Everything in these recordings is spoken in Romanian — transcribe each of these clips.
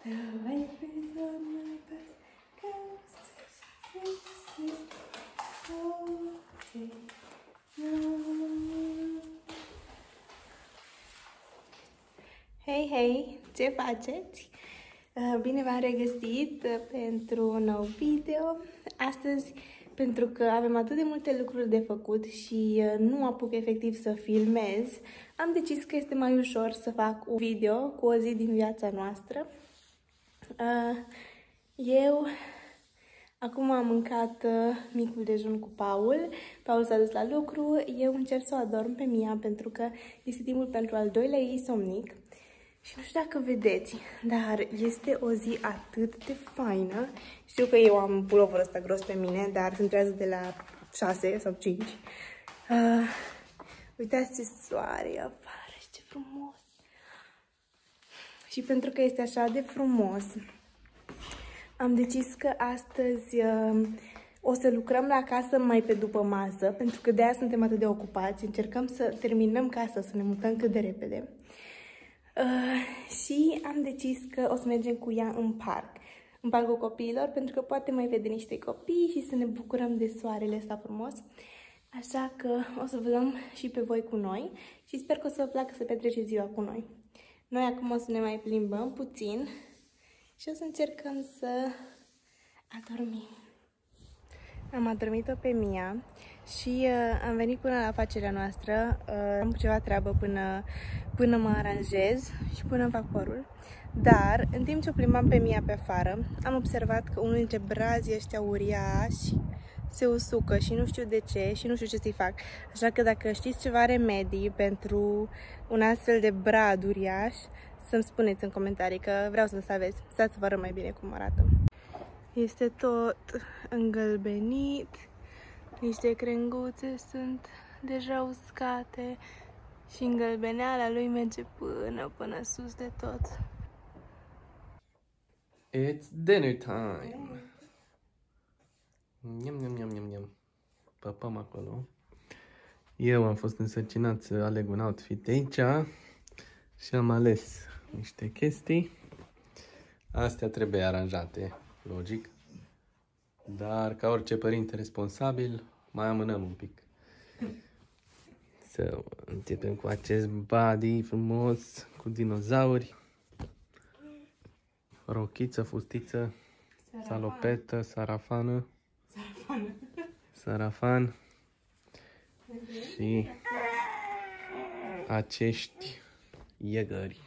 Hei, hei! Ce faceți? Bine v-am regăsit pentru un nou video. Astăzi, pentru că avem atât de multe lucruri de făcut și nu apuc efectiv să filmez, am decis că este mai ușor să fac un video cu o zi din viața noastră. Eu acum am mâncat micul dejun cu Paul. Paul s-a dus la lucru. Eu încerc să o adorm pe Mia pentru că este timpul pentru al doilea ei somnic. Și nu știu dacă vedeți, dar este o zi atât de faină. Știu că eu am puloverul ăsta gros pe mine, dar se întrează de la 6 sau 5. Uitați ce soare afară și ce frumos. Și pentru că este așa de frumos, am decis că astăzi o să lucrăm la casă mai pe după masă, pentru că de-aia suntem atât de ocupați. Încercăm să terminăm casa, să ne mutăm cât de repede. Și am decis că o să mergem cu ea în parcul copiilor, pentru că poate mai vede niște copii și să ne bucurăm de soarele ăsta frumos. Așa că o să vă luăm și pe voi cu noi și sper că o să vă placă să petreceți ziua cu noi. Noi acum o să ne mai plimbăm puțin și o să încercăm să adormim. Am adormit-o pe Mia și am venit până la afacerea noastră. Am ceva treabă până mă aranjez și până îmi fac părul. Dar, în timp ce o plimbam pe Mia pe afară, am observat că unul dintre brazii ăștia uriași se usucă și nu știu de ce și nu știu ce să-i fac. Așa că dacă știți ceva remedii pentru un astfel de brad uriaș, să-mi spuneți în comentarii, că vreau să-l aveți. Stați să vă arăt mai bine cum arată. Este tot îngălbenit, niște crenguțe sunt deja uscate și îngălbeneala lui merge până sus de tot. It's dinner time! Niam, niam, niam, niam, niam. Păpăm acolo. Eu am fost însărcinat să aleg un outfit aici și am ales niște chestii. Astea trebuie aranjate, logic. Dar ca orice părinte responsabil, mai amânăm un pic. Să începem cu acest body frumos, cu dinozauri. Rochiță, fustiță, salopetă, sarafană. Sarafan. Și acești iegări.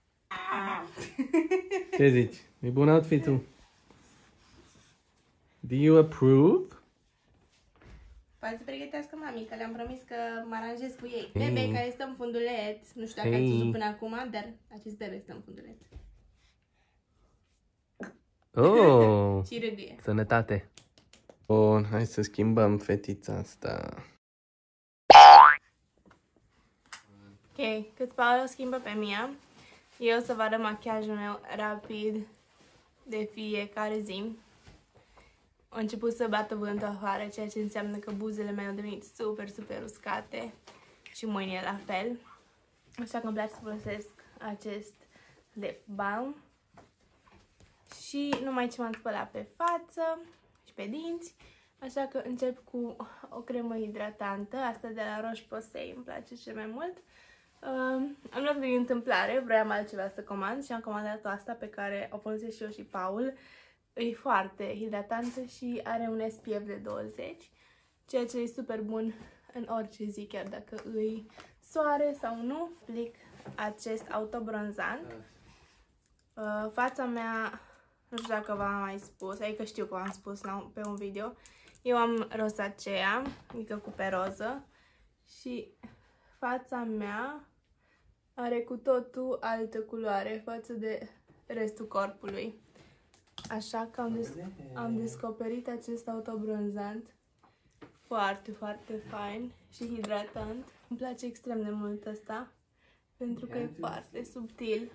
Ce zici? E bun outfit-ul? Do you approve? Poate să pregătească mami, că le-am promis că mă aranjez cu ei. Bebe care stă în funduleț, nu știu dacă ați văzut până acum, dar acest bebe stă în funduleț. Oh! Și râduie. Sănătate! Bun, hai să schimbăm fetița asta. Ok, cât Paul o schimbă pe Mia, eu o să vă arăt machiajul meu rapid de fiecare zi. A început să bată vântul afară, ceea ce înseamnă că buzele mele au devenit super uscate și mâinile la fel. Așa că îmi place să folosesc acest lip balm. Și numai ce m-am spălat pe față și pe dinți, așa că încep cu o cremă hidratantă, asta de la Roche-Posay, îmi place cel mai mult. Am luat din întâmplare, vreau altceva să comand și am comandat asta pe care o folosesc și eu și Paul. E foarte hidratantă și are un SPF de 20, ceea ce e super bun în orice zi, chiar dacă îi soare sau nu. Aplic acest autobronzant. Fața mea, nu știu dacă v-am mai spus, adică știu că v-am spus pe un video. Eu am rosacea, adică cu pe roză, și fața mea are cu totul altă culoare față de restul corpului. Așa că am descoperit acest autobronzant foarte fain și hidratant. Îmi place extrem de mult ăsta pentru că e foarte subtil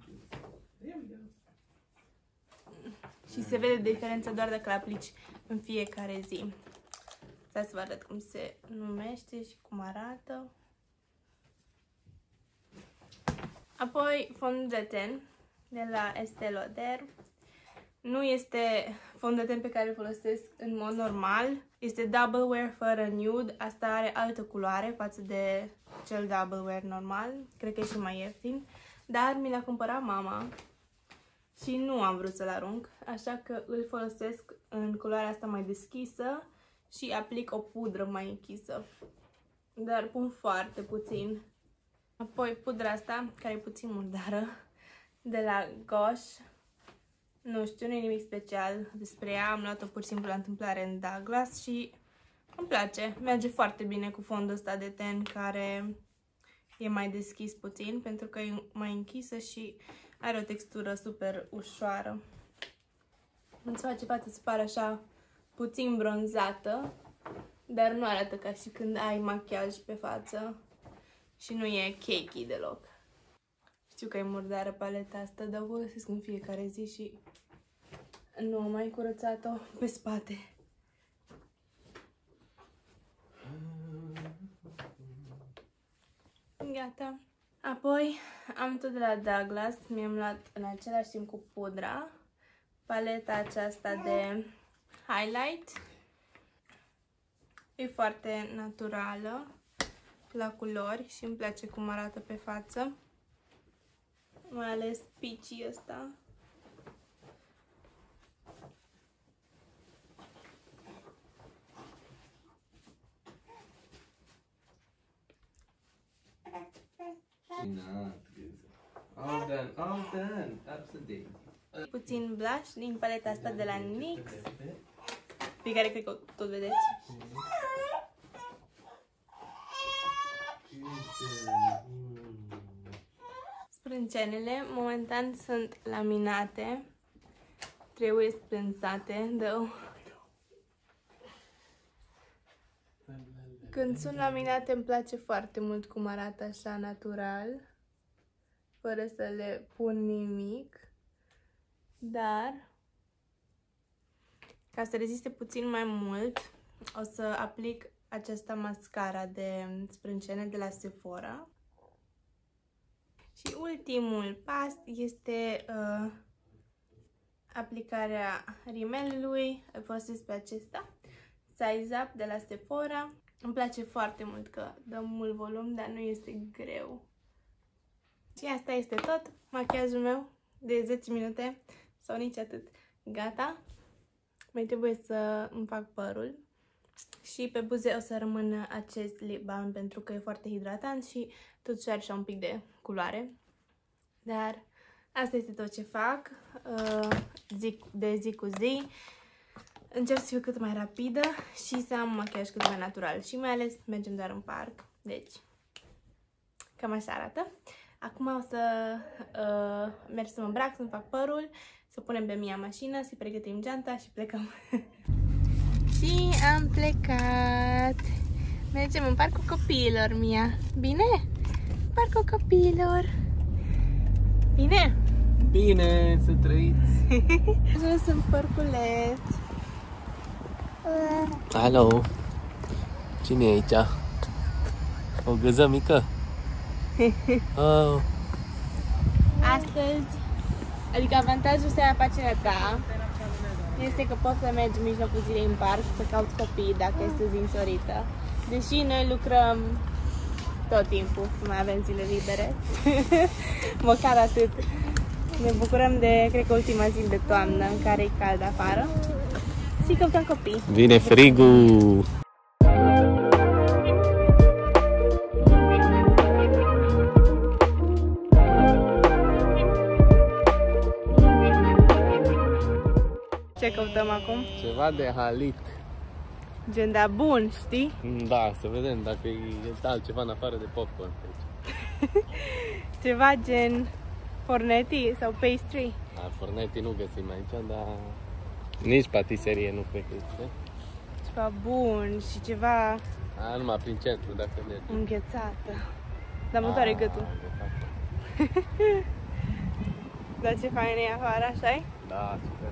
și se vede diferența doar dacă îl aplici în fiecare zi. Stai să vă arăt cum se numește și cum arată. Apoi fondul de ten. de la Estée Lauder. Nu este fond de ten pe care îl folosesc în mod normal. Este Double Wear fără nude. Asta are altă culoare față de cel Double Wear normal. Cred că e și mai ieftin. Dar mi l-a cumpărat mama și nu am vrut să-l arunc. Așa că îl folosesc în culoarea asta mai deschisă și aplic o pudră mai închisă. Dar pun foarte puțin. Apoi pudra asta, care e puțin murdară, de la Gosh. Nu știu, nu e nimic special despre ea. Am luat-o pur și simplu la întâmplare în Douglas și îmi place. Merge foarte bine cu fondul ăsta de ten care e mai deschis puțin, pentru că e mai închisă și are o textură super ușoară. Îți face fața să pară așa puțin bronzată, dar nu arată ca și când ai machiaj pe față și nu e cakey deloc. Știu că e murdară paleta asta, dar o folosesc în fiecare zi și nu am mai curățat-o pe spate. Gata. Apoi am tot de la Douglas, mi-am luat în același timp cu pudra paleta aceasta de highlight. E foarte naturală la culori și îmi place cum arată pe față. Mai ales peachy ăsta. All done, absolutely. Puțin blush din paleta asta de la NYX, pe care cred că tot vedeți. Sprâncenele momentan sunt laminate, trebuie sprânțate, Când sunt laminate îmi place foarte mult cum arată așa natural, fără să le pun nimic, dar ca să reziste puțin mai mult o să aplic această mascara de sprâncene de la Sephora. Și ultimul pas este aplicarea rimelului. Folosesc pe acesta, Size Up de la Sephora. Îmi place foarte mult că dă mult volum, dar nu este greu. Și asta este tot. Machiajul meu de 10 minute sau nici atât. Gata. Mai trebuie să îmi fac părul. Și pe buze o să rămână acest lip balm pentru că e foarte hidratant și totuși are așa un pic de culoare. Dar asta este tot ce fac de zi cu zi. Încerc să fiu cât mai rapidă și să am machiaj cât mai natural. Și mai ales mergem doar în parc. Deci, cam așa arată. Acum o să merg să mă îmbrac, să-mi fac părul, să punem pe Mia mașină, să-i pregătim geanta și plecăm. Și am plecat. Mergem în parcul copiilor, Mia. Bine? Parcul copiilor. Bine? Bine, să trăiți! Jos în parculeț. Alo! Cine e aici? O găză mică? Oh. Astăzi, adică avantajul să ai afacerea ta este că poți să mergi în mijlocul zilei în parc să cauți copii dacă este zi însorită. Deși noi lucrăm tot timpul, nu mai avem zile libere. Măcar atât. Ne bucurăm de, cred că, ultima zi de toamnă în care e cald afară și căutăm copii. Vine frigul! Ce căutăm acum? Ceva de halit. Gen de bun, știi? Da, să vedem dacă e altceva în afară de popcorn. Ceva gen forneti sau pastry. Forneti nu găsim aici, dar nici patiserie nu cred că este. Ceva bun și ceva... Numai prin centru, dacă mergi. Înghețată. Dar mă doare gâtul. Dar ce fain e afară, așa-i? Da, super.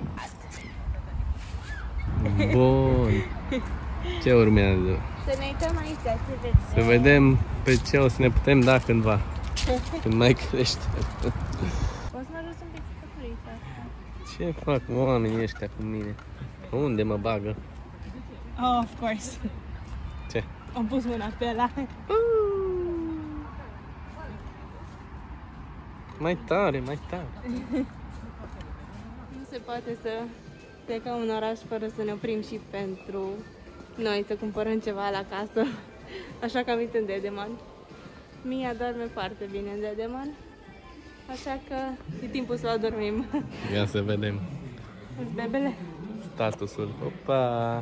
Bun. Ce urmează? Să ne uităm aici, ce vezi? Să vedem pe ce o să ne putem da cândva. Când mai crește. Poți să mă ajut un pic cu păturița asta? Ce fac oamenii ăștia cu mine? Unde mă bagă? Oh, of course. Ce? Am pus mâna pe ăla. Mai tare, mai tare. Nu se poate să plecăm în oraș fără să ne oprim și pentru noi să cumpărăm ceva la casă. Așa că am venit în Dedeman. Mia doarme foarte bine în Dedeman. Așa că e timpul să o adormim. Ia să vedem. Îți bebele? Statusul. Opa!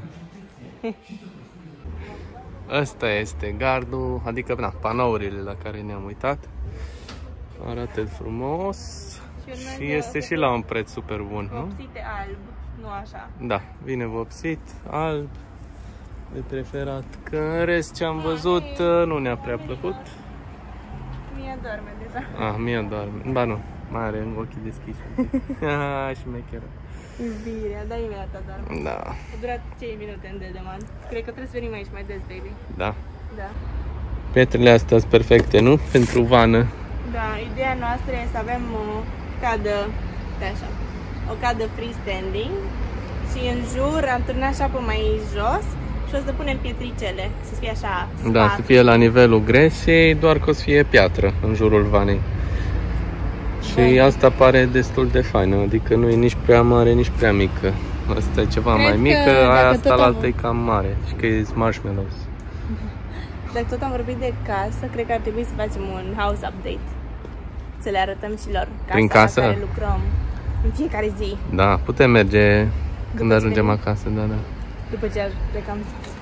Asta este gardul, adică na, panourile la care ne-am uitat. Arată frumos și este și la un preț super bun, nu? Vopsite alb, nu așa. Da, vine vopsit, alb, de preferat. Că în rest ce am văzut nu ne-a prea plăcut. Mia doarme deja. Ah, Mia doarme. Ba nu, mai are ochii deschiși. Șmecheră. Iubirea, da, imediat doarme. Da. A durat 5 minute în Dedeman. Cred că trebuie să venim aici mai des, baby. Da. Da. Pietrele astea sunt perfecte, nu? Pentru vană. Da, ideea noastră e să avem o cadă, de așa, o cadă freestanding și în jur am turnat șapă mai jos și o să punem pietricele, să fie așa sfat. Da, să fie la nivelul gresei, doar că o să fie piatră în jurul vanei. Și asta pare destul de faină, adică nu e nici prea mare, nici prea mică. Asta e ceva mai mică, aia asta la altă e cam mare și că e marshmallows. Dacă tot am vorbit de casă, cred că ar trebui să facem un house update. Să le arătăm și lor Prin casă? la care lucrăm în fiecare zi. Da, putem merge când ajungem acasă, da, da. După ce plecăm.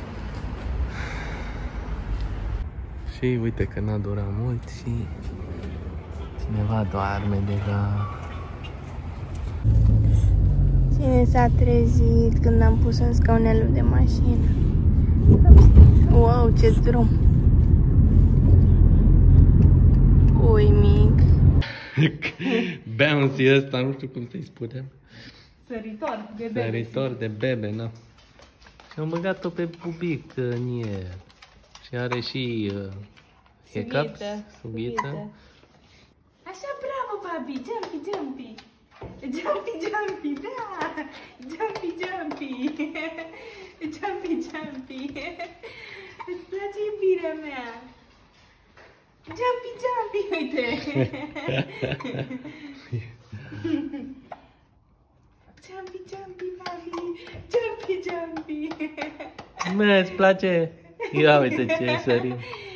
Și uite că n-a durat mult și cineva doarme deja. Cine s-a trezit când am pus în scaunelul de mașină? Wow, ce drum! Uimic! Bouncy ăsta, nu știu cum să-i spunem. Săritor de bebe. Săritor de bebe, na. Și am băgat-o pe bubic în el. Și are și hiccups, sughiță. Așa, bravo, papi! Jumpy, jumpy! Jumpy, jumpy, da! Jumpy, jumpy! Jumpy, jumpy! Îți place iubirea mea? Jumpy, jumpy, uite! Jumpy, jumpy, papi! Jumpy, jumpy! Mă, îți place? Ia uite ce sărim.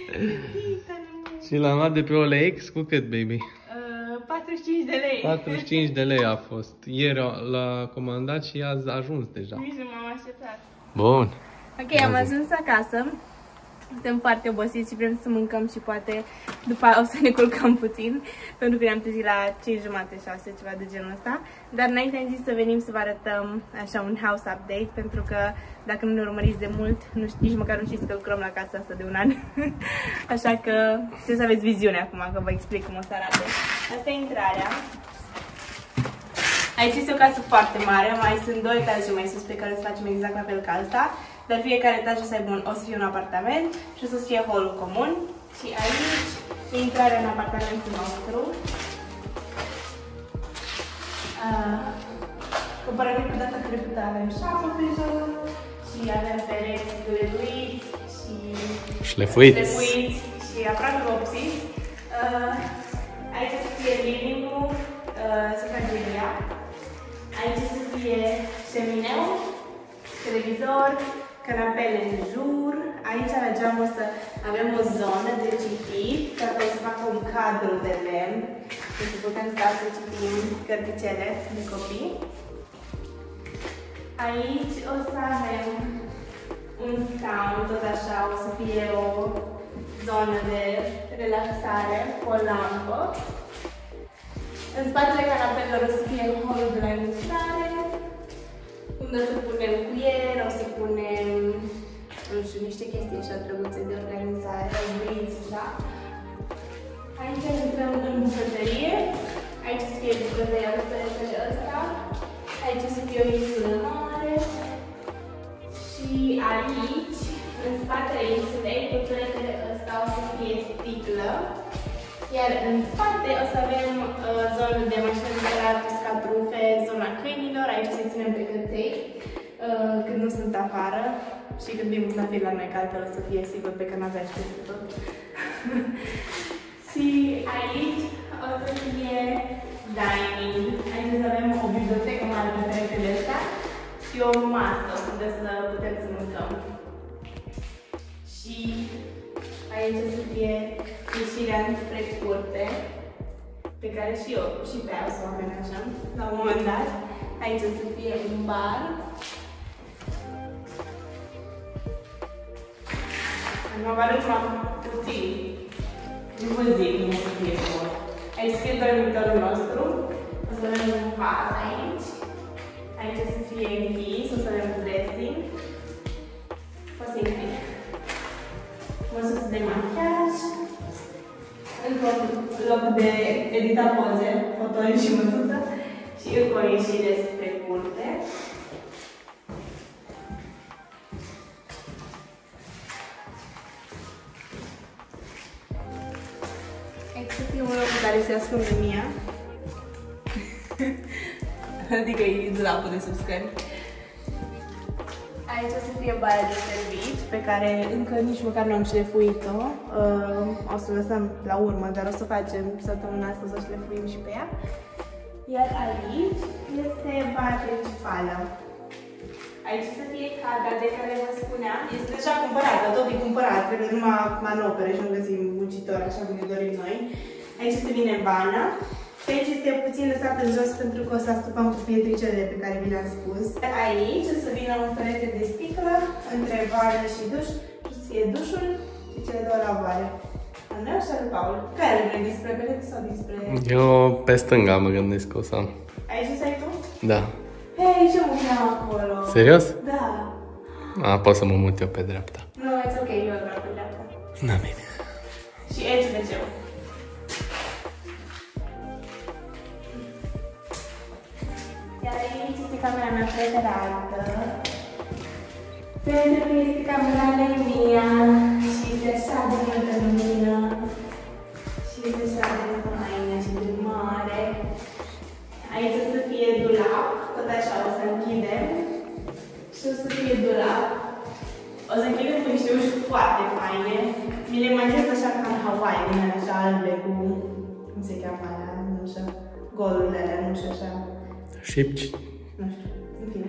Și l-am luat de pe OLX cu cât, baby? 45 de lei. 45 de lei a fost. Ieri l-a comandat și a ajuns deja. Nici nu m-am așteptat. Bun. Ok, am ajuns acasă. Suntem foarte obosiți și vrem să mâncăm și poate după aia o să ne culcăm puțin, pentru că ne-am trezit la 5:30, 6, ceva de genul ăsta. Dar înainte am zis să venim să vă arătăm așa un house update, pentru că dacă nu ne urmăriți de mult, nici măcar nu știți că lucrăm la casa asta de un an. Așa că trebuie să aveți viziune acum, că vă explic cum o să arate. Asta e intrarea. Aici este o casă foarte mare, mai sunt 2 etaje mai sus pe care să facem exact la fel ca asta. Dar fiecare etaj o să fie un apartament și o să fie hall-ul comun. Și aici e intrarea în apartamentul nostru. Comparativ cu data trecută avem șapă pe jos și avem pereți găleduiți și șlefuiți și aproape vopsiți. Aici o să fie living-ul, sufrageria. Aici o să fie șemineu, televizor, canapele în jur. Aici la geamul ăsta avem o zonă de citit, care o să facă un cadru de lemn, deci putem sta să citim cărticele de copii. Aici o să avem un scaun, tot așa, o să fie o zonă de relaxare cu o lampă. În spatele canapelelor o să fie holul de la ilustrare, unde o să punem cuier, o să punem, nu știu, niște chestii așa drăguțe de organizare, obliți, așa. Aici intrăm în bucătărie. Aici o să fie bucătăria pe peretele ăsta. Aici o să fie o insulă mare. Și aici, în spatele insulei, pe peretele ăsta o să fie sticlă. Iar în spate o să avem zona salonul de mașină de uscat rufe, zona câinilor, aici se ținem pe căței când nu sunt afară și când vin musafiri la noi, că altfel o să fie sigur pe canapea și peste tot. Și aici o să fie dining. Aici o să avem o bibliotecă mare pe peretele ăsta și o masă unde să putem să mâncăm. Și aici o să fie ieșirea spre curte, pe care și eu și pe aia o să o amenajăm la un moment dat. Aici o să fie un bar. Mă va arăta puțin. Nu vă zic cum o să fie frumos. Aici fie dormitorul nostru. O să avem un pat aici. Aici o să fie închis, o să avem dressing. Poate să închid. Măsuță de machiaj. Încă un loc de editat poze, fotoni și măsuță. Și încă o ieșire spre curte. Aici să fie un loc în care se ascunde Mia. Adică e dulapul de subscări. Aici o să fie baia de servici, pe care încă nici măcar nu am șlefuit-o. O să o lăsăm la urmă, dar o să facem săptămâna asta, o să șlefuim și pe ea. Iar aici este baia principală. Aici o să fie cadra de care vă spuneam. Este deja cumpărată, tot e cumpărat, trebuie numai manopere și nu găsim muncitori așa cum ne dorim noi. Aici este bine vana. Și aici este puțin lăsat în jos pentru că o să astupăm cu pietricele pe care vi le-am spus. Aici o să vină un perete de sticlă între vană și duș și o să fie dușul și cele două lavoare. Andreu și al Paul. Care vrei, despre perete sau despre... Eu pe stânga mă gândesc că o să am. Aici stai tu? Da. Hei, ce mă cheam acolo? Serios? Da. Pot să mă mut eu pe dreapta. Nu, it's ok, eu vreau pe dreapta. Na, bine. Și aici de ce? Iar aici este camera mea preferată. Pentru că este camera lui Mia și este așa de multă lumină și este așa de faină și de mare. Aici o să fie dulap, tot așa o să închidem și o să fie dulap. O să închidem cu niște uși foarte faine. Mi le imaginez așa ca în Hawaii, din așa albe cu... cum se cheamă alea, nu așa, golurile alea, nu știu așa. Șipci. Nu știu, în fine.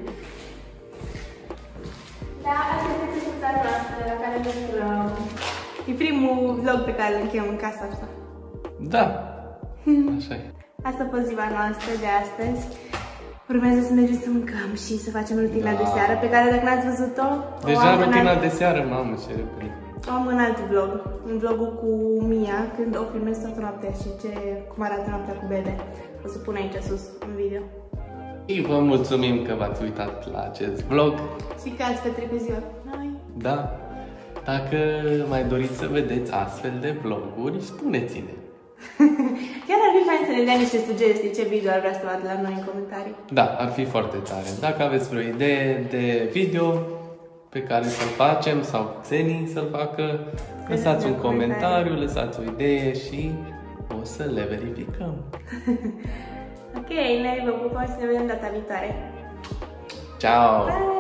Da, asta este căsuța noastră la care ne lucrăm. E primul vlog pe care îl încheiem în casa asta. Da, așa e. Asta a fost ziua noastră de astăzi. Urmează să mergem să mâncăm și să facem rutina de seară, pe care dacă n-ați văzut-o... Deja rutina de seară, mamă, ce repede. O am în alt vlog, în vlogul cu Mia, când o filmez toată noaptea și cum arată noaptea cu bebe. O să pun aici sus, în video. Și vă mulțumim că v-ați uitat la acest vlog. Și că ați petrecut ziua cu noi. Da. Dacă mai doriți să vedeți astfel de vloguri, spuneți-ne. Chiar ar fi fain să ne dea niște sugestii ce video ar vrea să vadă la noi în comentarii. Da, ar fi foarte tare. Dacă aveți vreo idee de video pe care să-l facem sau Xeni să-l facă, lăsați un comentariu, lăsați o idee și o să le verificăm. Ok, noi vă pupăm și ne vedem data viitoare. Ciao! Bye!